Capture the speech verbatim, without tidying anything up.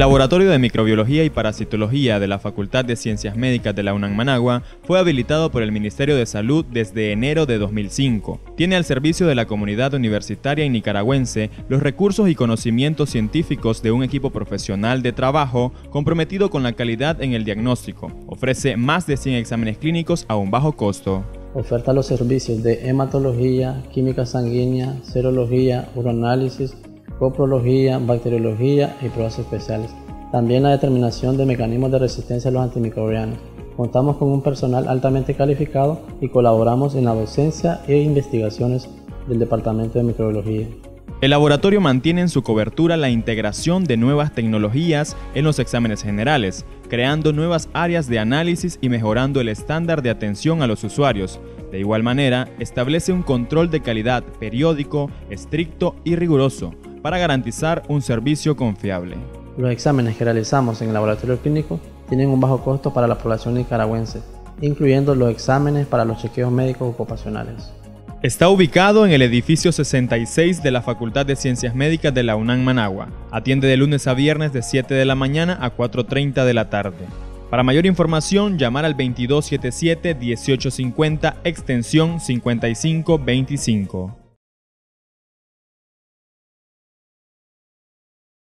El Laboratorio de Microbiología y Parasitología de la Facultad de Ciencias Médicas de la UNAM Managua fue habilitado por el Ministerio de Salud desde enero de dos mil cinco. Tiene al servicio de la comunidad universitaria y nicaragüense los recursos y conocimientos científicos de un equipo profesional de trabajo comprometido con la calidad en el diagnóstico. Ofrece más de cien exámenes clínicos a un bajo costo. Oferta los servicios de hematología, química sanguínea, serología, uroanálisis, coprología, bacteriología y pruebas especiales. También la determinación de mecanismos de resistencia a los antimicrobianos. Contamos con un personal altamente calificado y colaboramos en la docencia e investigaciones del Departamento de Microbiología. El laboratorio mantiene en su cobertura la integración de nuevas tecnologías en los exámenes generales, creando nuevas áreas de análisis y mejorando el estándar de atención a los usuarios. De igual manera, establece un control de calidad periódico, estricto y riguroso, para garantizar un servicio confiable. Los exámenes que realizamos en el laboratorio clínico tienen un bajo costo para la población nicaragüense, incluyendo los exámenes para los chequeos médicos ocupacionales. Está ubicado en el edificio sesenta y seis de la Facultad de Ciencias Médicas de la UNAM Managua. Atiende de lunes a viernes de siete de la mañana a cuatro y treinta de la tarde. Para mayor información, llamar al veintidós setenta y siete dieciocho cincuenta extensión cincuenta y cinco veinticinco.